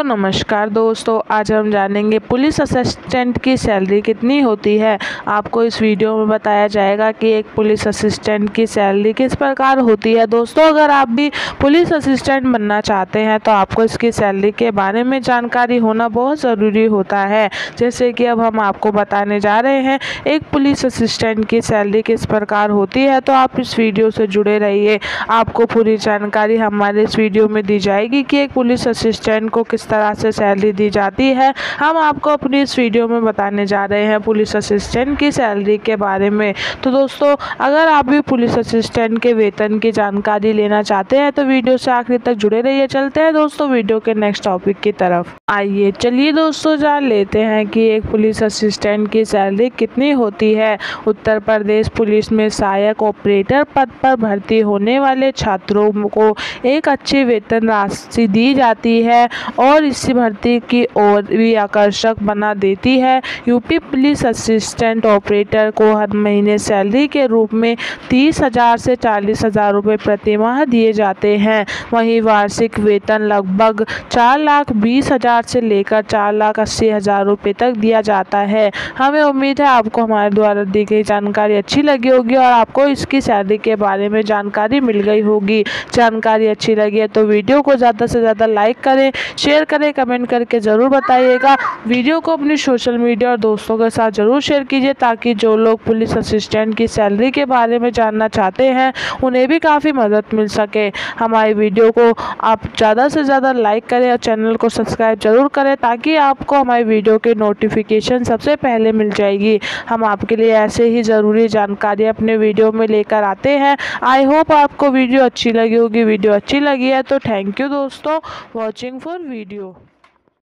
तो नमस्कार दोस्तों, आज हम जानेंगे पुलिस असिस्टेंट की सैलरी कितनी होती है। आपको इस वीडियो में बताया जाएगा कि एक पुलिस असिस्टेंट की सैलरी किस प्रकार होती है। दोस्तों, अगर आप भी पुलिस असिस्टेंट बनना चाहते हैं तो आपको इसकी सैलरी के बारे में जानकारी होना बहुत ज़रूरी होता है। जैसे कि अब हम आपको बताने जा रहे हैं एक पुलिस असिस्टेंट की सैलरी किस प्रकार होती है, तो आप इस वीडियो से जुड़े रहिए। आपको पूरी जानकारी हमारे इस वीडियो में दी जाएगी कि एक पुलिस असिस्टेंट को किस तरह से सैलरी दी जाती है। हम आपको अपनी इस वीडियो में बताने जा रहे हैं पुलिस असिस्टेंट की सैलरी के बारे में। तो दोस्तों, अगर आप भी पुलिस असिस्टेंट के वेतन की जानकारी लेना चाहते हैं तो वीडियो से आखिर तक जुड़े रहिए। चलते हैं दोस्तों वीडियो के नेक्स्ट टॉपिक की तरफ। आइए चलिए दोस्तों जान लेते हैं कि एक पुलिस असिस्टेंट की सैलरी कितनी होती है। उत्तर प्रदेश पुलिस में सहायक ऑपरेटर पद पर भर्ती होने वाले छात्रों को एक अच्छी वेतन राशि दी जाती है और इस भर्ती की और भी आकर्षक बना देती है। यूपी पुलिस असिस्टेंट ऑपरेटर को हर महीने सैलरी के रूप में 30,000 से 40,000 रुपये प्रति माह दिए जाते हैं। वहीं वार्षिक वेतन लगभग 4,20,000 से लेकर 4,80,000 रुपये तक दिया जाता है। हमें उम्मीद है आपको हमारे द्वारा दी गई जानकारी अच्छी लगी होगी और आपको इसकी सैलरी के बारे में जानकारी मिल गई होगी। जानकारी अच्छी लगी है तो वीडियो को ज़्यादा से ज़्यादा लाइक करें, शेयर करें, कमेंट करके ज़रूर बताइएगा। वीडियो को अपनी सोशल मीडिया और दोस्तों के साथ ज़रूर शेयर कीजिए ताकि जो लोग पुलिस असिस्टेंट की सैलरी के बारे में जानना चाहते हैं उन्हें भी काफ़ी मदद मिल सके। हमारी वीडियो को आप ज़्यादा से ज़्यादा लाइक करें और चैनल को सब्सक्राइब जरूर करें ताकि आपको हमारी वीडियो की नोटिफिकेशन सबसे पहले मिल जाएगी। हम आपके लिए ऐसे ही ज़रूरी जानकारी अपने वीडियो में लेकर आते हैं। आई होप आपको वीडियो अच्छी लगी होगी। वीडियो अच्छी लगी है तो थैंक यू दोस्तों वॉचिंग फॉर वीडियो।